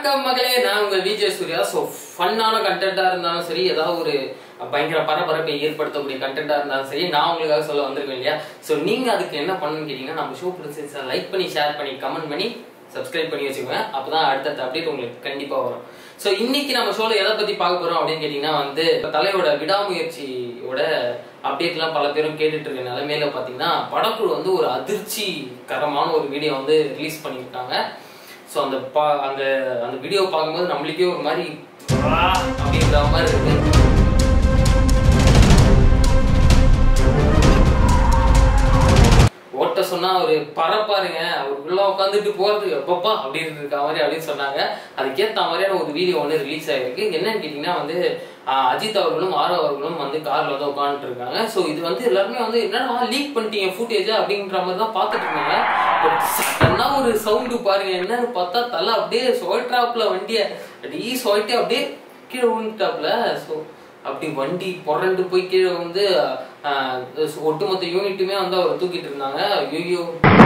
வணக்கம் மகளே, நான் உங்கள் விஜய் சூர்யா. ஸோ ஃபன்னான கண்டென்ட்டாக இருந்தாலும் சரி, ஏதாவது ஒரு பயங்கர பரபரப்பை ஏற்படுத்தக்கூடிய கண்டென்ட்டாக இருந்தாலும் சரி, நான் உங்களுக்காக சொல்ல வந்திருக்கேன் இல்லையா. ஸோ நீங்கள் அதுக்கு என்ன பண்ணணும்னு கேட்டிங்கன்னா, நம்ம ஷோ பிடிச்சிருந்தா லைக் பண்ணி, ஷேர் பண்ணி, கமெண்ட் பண்ணி, சப்ஸ்கிரைப் பண்ணி வச்சுக்கோங்க. அப்போ தான் அடுத்தடுத்த அப்டேட் உங்களுக்கு கண்டிப்பாக வரும். ஸோ இன்னைக்கு நம்ம ஷோவில் எதை பற்றி பார்க்க போகிறோம் அப்படின்னு கேட்டிங்கன்னா தலையோட விடாமுயற்சியோட அப்டேட்லாம் பல பேரும் கேட்டுட்டு இருக்க நிலைமையில பார்த்தீங்கன்னா, படக்குழு ஒரு அதிர்ச்சிகரமான ஒரு வீடியோ ரிலீஸ் பண்ணியிருக்காங்க. ஸோ அந்த வீடியோ பார்க்கும்போது நம்மளுக்கே ஒரு மாதிரி அப்படின்ற மாதிரி இருக்கு. ஓட்ட சொன்னா ஒரு பரப்பாருங்க, அவருக்குள்ள உட்காந்துட்டு போறது எப்பப்பா அப்படின்னு இருக்க மாதிரி அப்படின்னு சொன்னாங்க. அதுக்கேற்ற மாதிரியான ஒரு வீடியோ ரிலீஸ் ஆயிருக்கு. என்னன்னு கேட்டீங்கன்னா அஜித் அவர்களும் ஆரோ அவர்களும் கார்ல உட்காந்துட்டு இருக்காங்க. ஸோ இது எல்லாருமே என்னன்னா லீக் பண்ணிட்டீங்க ஃபுட்டேஜ் அப்படின்ற மாதிரி தான் பார்த்துட்டு இருந்தாங்க. பட் சடனா ஒரு சவுண்டு பாருங்க, என்னன்னு பார்த்தா தலை அப்படியே சோல்ட்ராப்ல வண்டியை அப்படியே சொல்லிட்டு அப்படியே கீழே விழுந்துட்டாப்ல. ஸோ அப்படி வண்டி புரண்டு போய் கீழே ஒட்டுமொத்த யூனிட்டுமே அவர் தூக்கிட்டு இருந்தாங்க. ஐயோ,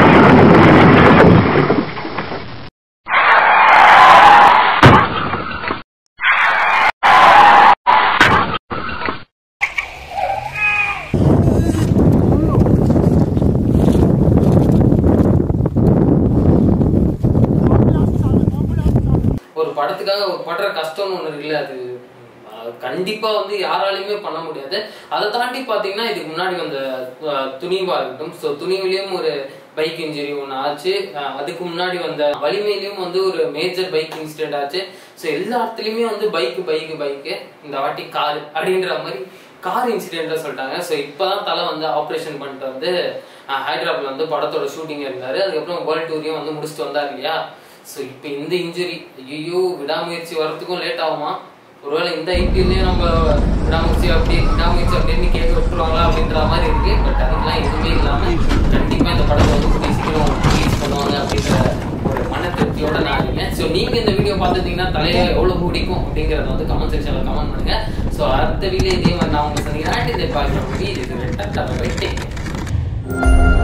ஒரு படத்துக்காக ஒரு படுற கஷ்டம்னு ஒண்ணு இருக்குல்ல, அது கண்டிப்பா யாராலையுமே பண்ண முடியாது. அதை தாண்டி பாத்தீங்கன்னா இதுக்கு முன்னாடி துணிவா இருக்கட்டும். ஸோ துணிவிலையும் ஒரு பைக் இன்ஜுரி ஒன்று ஆச்சு. அதுக்கு முன்னாடி வலிமையிலையும் ஒரு மேஜர் பைக் இன்சிடென்ட் ஆச்சு. ஸோ எல்லா இடத்துலையுமே பைக்கு இந்த வாட்டி காரு அப்படின்ற மாதிரி கார் இன்சிடென்ட்டா சொல்லிட்டாங்க. ஸோ இப்போதான் தலை ஆப்ரேஷன் பண்ணிட்டு ஹைதராபாத்ல படத்தோட ஷூட்டிங் இருந்தாரு. அதுக்கப்புறம் வேர்ல்டு டூரையும் முடிச்சுட்டு வந்தார் இல்லையா. ஸோ இப்போ இந்த இன்ஜுரி, ஐயோ விடாமுயற்சி வர்றதுக்கும் லேட் ஆகுமா? ஒருவேளை இந்த ஐபிஎல்லையும் நம்ம விடாமுயற்சி அப்படின்னு கேட்க விட்டுருவாங்களா அப்படின்ற மாதிரி இருக்கு. பட் அதுக்கெல்லாம் எதுவுமே இல்லாமல் கண்டிப்பா இந்த படத்தை கூடிய சீக்கிரம் ரிலீஸ் பண்ணுவாங்க அப்படின்ற ஒரு மன திருப்தியோட நான் இருக்கேன். ஸோ நீங்க இந்த வீடியோ பார்த்துட்டீங்கன்னா தலையை எவ்வளவு பிடிக்கும் அப்படிங்கறத கமெண்ட் செக்ஷன்ல கமெண்ட் பண்ணுங்க. ஸோ அடுத்த வீடியோ இதே மாதிரி நான் உங்களுக்கு சந்திக்கிறேன்.